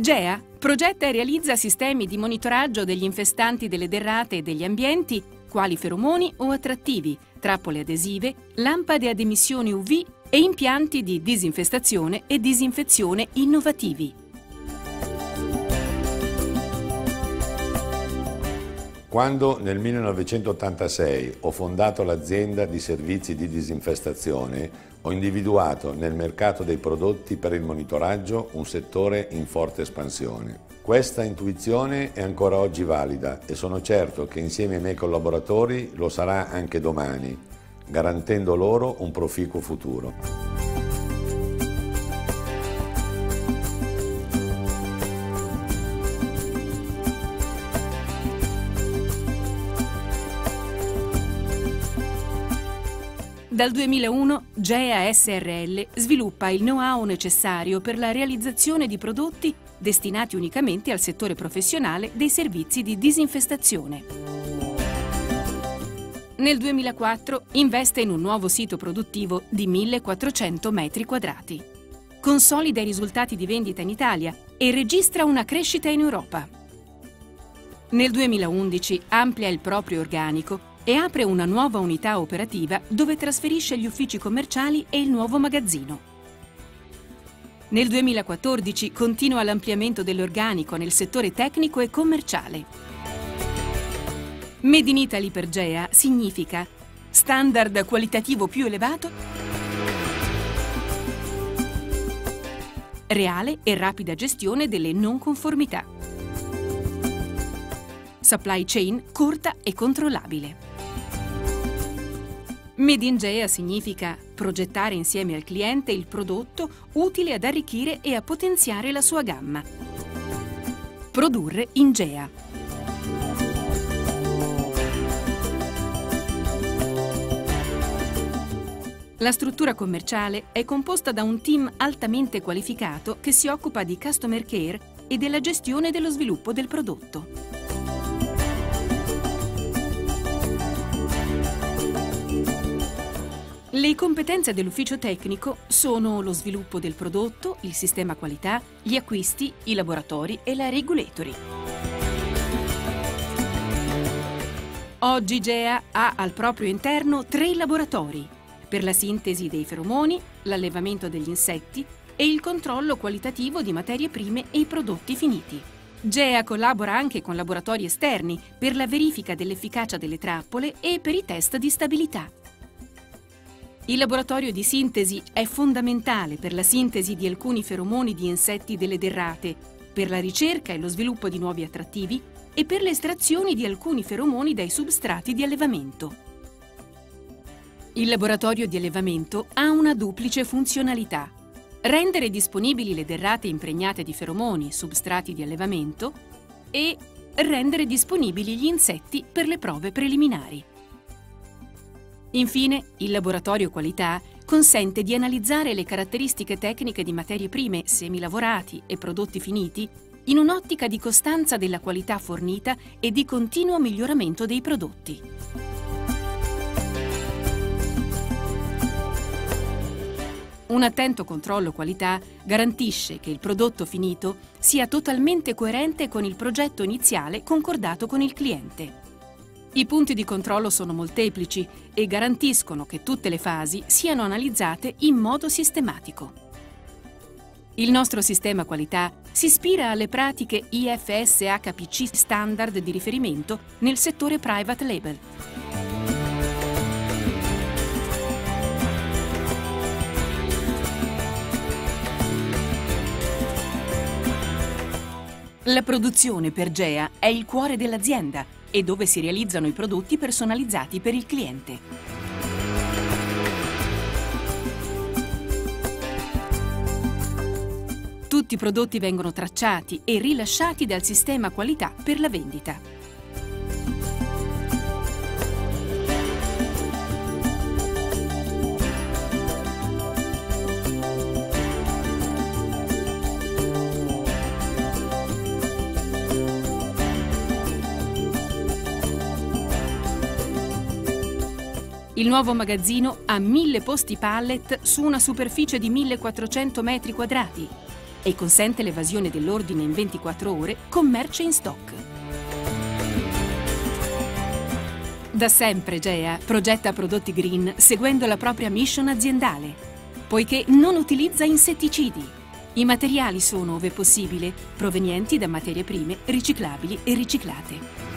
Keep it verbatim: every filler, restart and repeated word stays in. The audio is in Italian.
GEA progetta e realizza sistemi di monitoraggio degli infestanti delle derrate e degli ambienti, quali feromoni o attrattivi, trappole adesive, lampade ad emissioni U V e impianti di disinfestazione e disinfezione innovativi. Quando nel millenovecentottantasei ho fondato l'azienda di servizi di disinfestazione, ho individuato nel mercato dei prodotti per il monitoraggio un settore in forte espansione. Questa intuizione è ancora oggi valida e sono certo che insieme ai miei collaboratori lo sarà anche domani, garantendo loro un proficuo futuro. Dal duemilauno GEA S R L sviluppa il know-how necessario per la realizzazione di prodotti destinati unicamente al settore professionale dei servizi di disinfestazione. Nel duemilaquattro investe in un nuovo sito produttivo di millequattrocento metri quadrati. Consolida i risultati di vendita in Italia e registra una crescita in Europa. Nel duemilaundici amplia il proprio organico e apre una nuova unità operativa dove trasferisce gli uffici commerciali e il nuovo magazzino. Nel duemilaquattordici continua l'ampliamento dell'organico nel settore tecnico e commerciale. Made in Italy per GEA significa standard qualitativo più elevato, reale e rapida gestione delle non conformità, supply chain corta e controllabile. Made in GEA significa progettare insieme al cliente il prodotto utile ad arricchire e a potenziare la sua gamma. Produrre in GEA. La struttura commerciale è composta da un team altamente qualificato che si occupa di customer care e della gestione dello sviluppo del prodotto. Le competenze dell'ufficio tecnico sono lo sviluppo del prodotto, il sistema qualità, gli acquisti, i laboratori e la regulatory. Oggi GEA ha al proprio interno tre laboratori per la sintesi dei feromoni, l'allevamento degli insetti e il controllo qualitativo di materie prime e i prodotti finiti. GEA collabora anche con laboratori esterni per la verifica dell'efficacia delle trappole e per i test di stabilità. Il laboratorio di sintesi è fondamentale per la sintesi di alcuni feromoni di insetti delle derrate, per la ricerca e lo sviluppo di nuovi attrattivi e per le estrazioni di alcuni feromoni dai substrati di allevamento. Il laboratorio di allevamento ha una duplice funzionalità: rendere disponibili le derrate impregnate di feromoni, substrati di allevamento, e rendere disponibili gli insetti per le prove preliminari. Infine, il laboratorio qualità consente di analizzare le caratteristiche tecniche di materie prime, semilavorati e prodotti finiti in un'ottica di costanza della qualità fornita e di continuo miglioramento dei prodotti. Un attento controllo qualità garantisce che il prodotto finito sia totalmente coerente con il progetto iniziale concordato con il cliente. I punti di controllo sono molteplici e garantiscono che tutte le fasi siano analizzate in modo sistematico. Il nostro sistema qualità si ispira alle pratiche I F S H P C standard di riferimento nel settore private label. La produzione per GEA è il cuore dell'azienda e dove si realizzano i prodotti personalizzati per il cliente. Tutti i prodotti vengono tracciati e rilasciati dal sistema qualità per la vendita. Il nuovo magazzino ha mille posti pallet su una superficie di millequattrocento metri quadrati. e consente l'evasione dell'ordine in ventiquattro ore con merce in stock. Da sempre Gea progetta prodotti green seguendo la propria mission aziendale, poiché non utilizza insetticidi. I materiali sono, ove possibile, provenienti da materie prime riciclabili e riciclate.